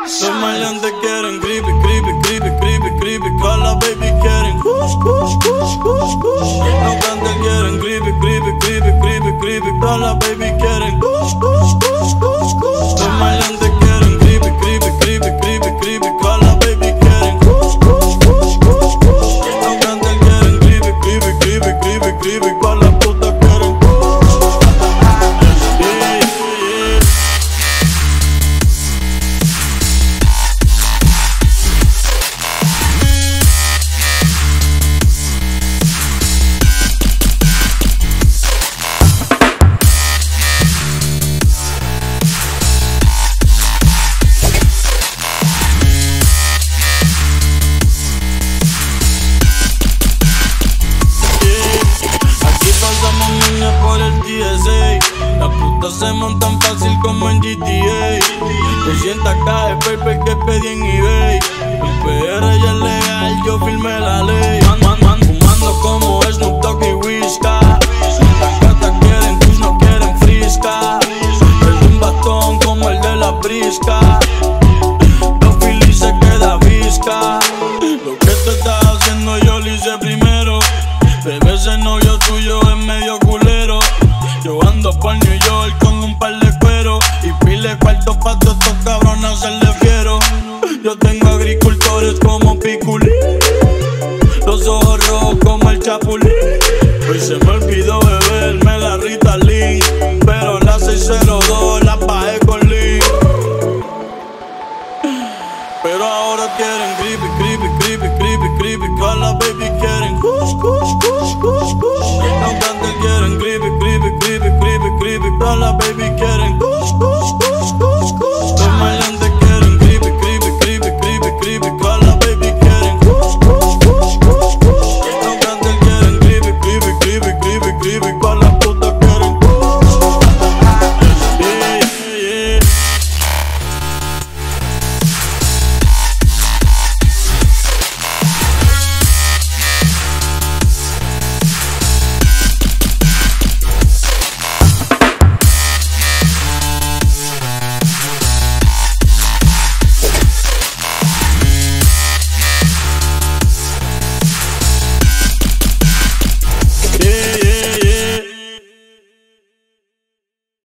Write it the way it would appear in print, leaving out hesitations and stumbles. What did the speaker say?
Los maleantes quieren creepy, creepy, creepy, creepy, creepy. Con la baby quieren kush, kush, kush, kush, kush. Los cantantes quieren creepy, creepy, creepy, creepy, creepy. Con la baby quieren kush, kush, kush, kush, kush. Los maleantes quieren creepy, creepy, creepy, creepy, creepy. Con la baby quieren kush, kush, kush, kush, kush. Los cantantes quieren creepy, creepy, creepy, creepy, creepy. Con la puta quieren las putas se montan fácil como en GTA. 200k de paper que pedí en eBay. El PR ya es legal, yo firmé la ley. Fumando como Snoop Dogg y